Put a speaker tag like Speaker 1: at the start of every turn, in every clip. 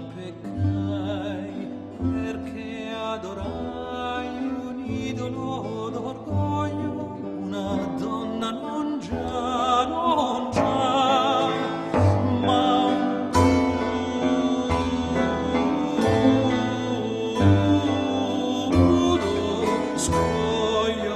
Speaker 1: peccai perché adorai un idolo d'orgoglio, una donna non già, ma un crudo scoglio.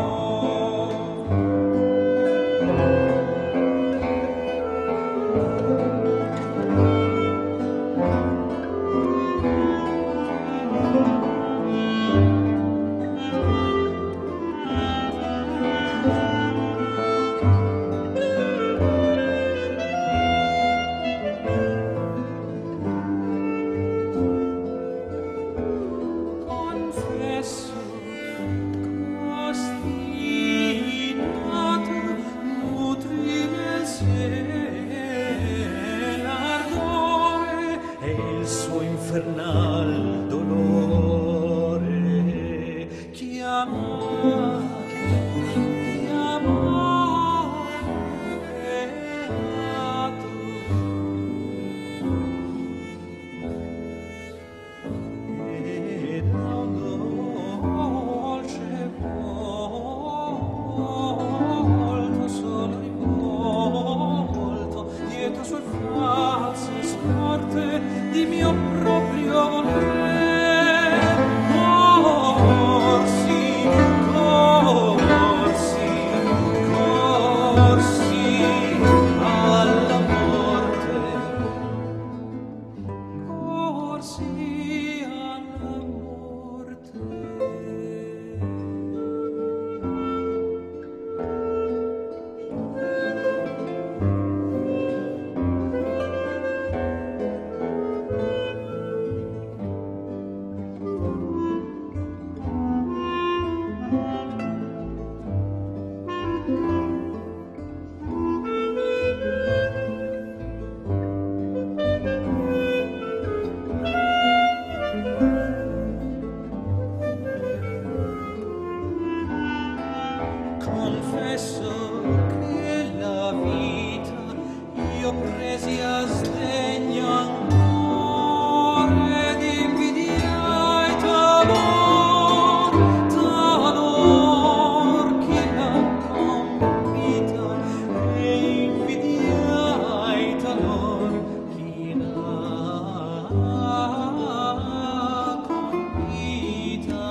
Speaker 1: Confesso, costinato, nutrire il ciel ardore e il suo infernal dolore. Chiamare beato. E da un dolce volto, solo rivolto, dietro sul falso scorte di mio proprio voler, corsi, corsi, corsi alla morte, corsi alla morte. Confesso che la vita io presi a sdegno ancora ed invidiai talor chi l'ha compita e invidiai talor chi l'ha compita.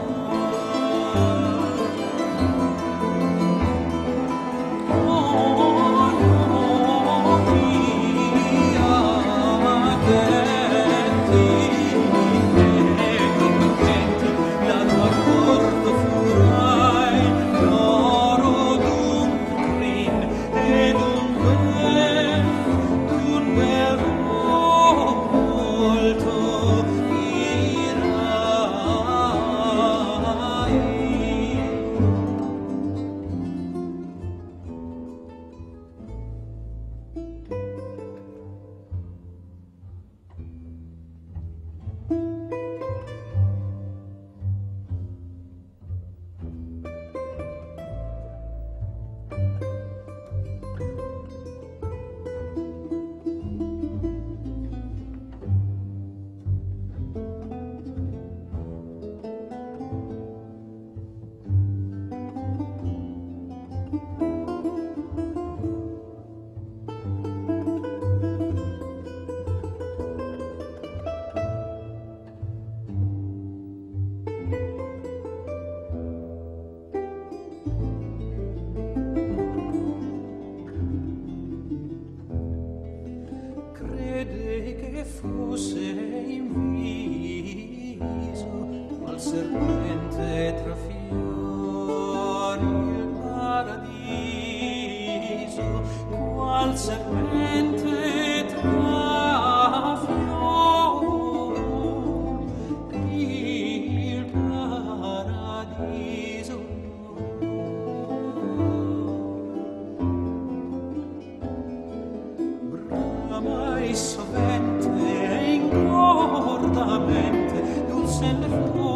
Speaker 1: Crede che fosse in viso qual serpente tra fiori il paradiso, qual serpente tra fiori il paradiso. Mai sovente e ingordamente dulce le